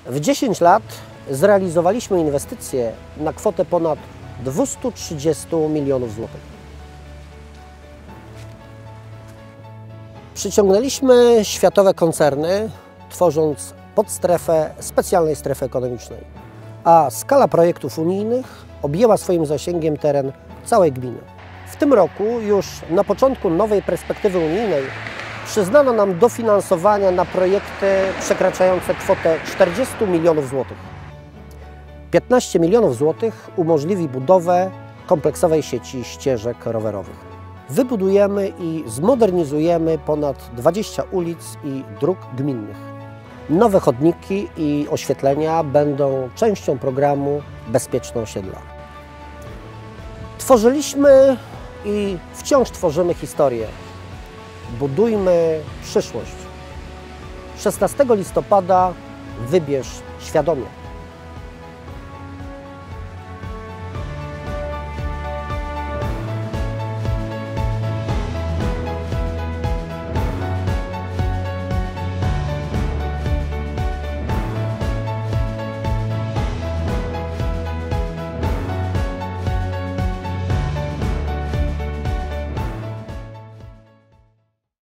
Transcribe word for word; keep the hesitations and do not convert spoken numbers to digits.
W dziesięć lat zrealizowaliśmy inwestycje na kwotę ponad dwieście trzydzieści milionów złotych. Przyciągnęliśmy światowe koncerny, tworząc podstrefę specjalnej strefy ekonomicznej, a skala projektów unijnych objęła swoim zasięgiem teren całej gminy. W tym roku, już na początku nowej perspektywy unijnej, przyznano nam dofinansowania na projekty przekraczające kwotę czterdzieści milionów złotych. piętnaście milionów złotych umożliwi budowę kompleksowej sieci ścieżek rowerowych. Wybudujemy i zmodernizujemy ponad dwadzieścia ulic i dróg gminnych. Nowe chodniki i oświetlenia będą częścią programu Bezpieczne osiedla. Tworzyliśmy i wciąż tworzymy historię. Budujmy przyszłość. szesnastego listopada wybierz świadomie.